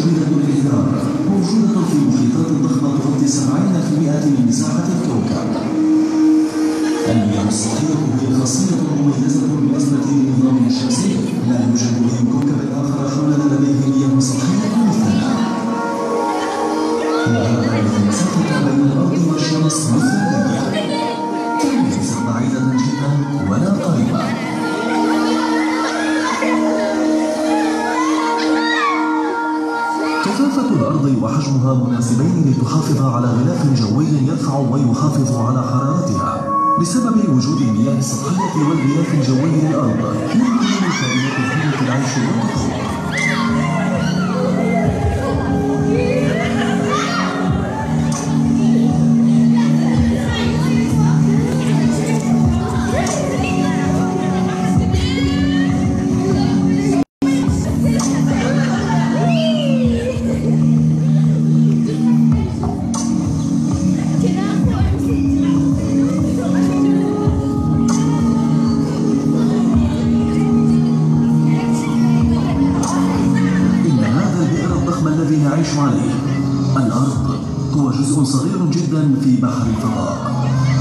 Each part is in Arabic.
شديدة الإحراق موجودة في محيطات ضخمة تغطي 70% من مساحة الكوكب. المياه السطحية هي خاصية مميزة بالنسبة لنظامنا الشمسي، لا يوجد أي كوكب آخر حولنا لديه مياه سطحية مثلنا. وهذا المسافة بين الأرض والشمس مثالية، ليست بعيدة جدا ولا قريبة. كثافة الأرض وحجمها مناسبين لتحافظ على غلاف جوي يرفع ويحافظ على حرارتها. بسبب وجود المياه السطحية والغلاف الجوي للأرض يمكن للكائنات الحية العيش والتطور. الذي نعيش عليه الأرض هو جزء صغير جدا في بحر الفضاء.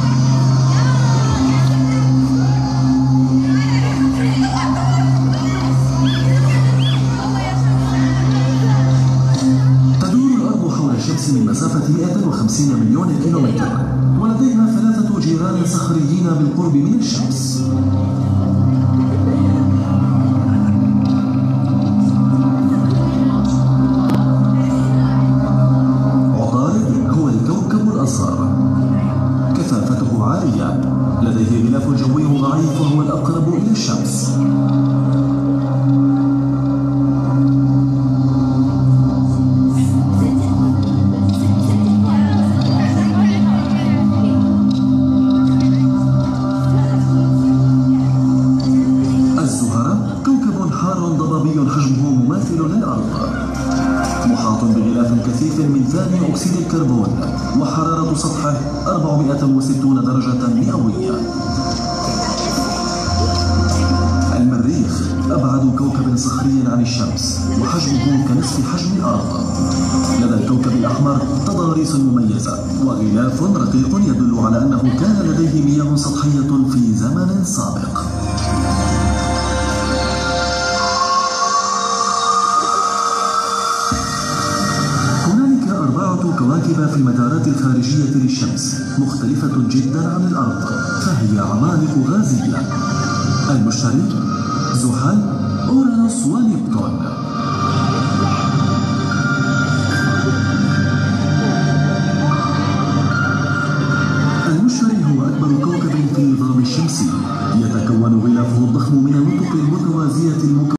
تدور الأرض حول الشمس من مسافة 150 مليون كيلومتر، ولديها 3 جيران صخريين بالقرب من الشمس. كثافته عالية، لديه غلاف جوي ضعيف وهو الأقرب إلى الشمس. الزهرة كوكب حار ضبابي حجمه مماثل للأرض، محاط بغلاف كثيف من ثاني أكسيد الكربون، وحرارة سطحه 460 درجة مئوية. المريخ أبعد كوكب صخري عن الشمس، وحجمه كنصف حجم الأرض. لدى الكوكب الأحمر تضاريس مميزة وغلاف رقيق يدل على أنه كان لديه مياه سطحية في زمن سابق. كواكب في المدارات الخارجية للشمس مختلفة جدا عن الأرض، فهي عمالقة غازية: المشتري، زحل، أورانوس ونبتون. المشتري هو أكبر كوكب في النظام الشمسي،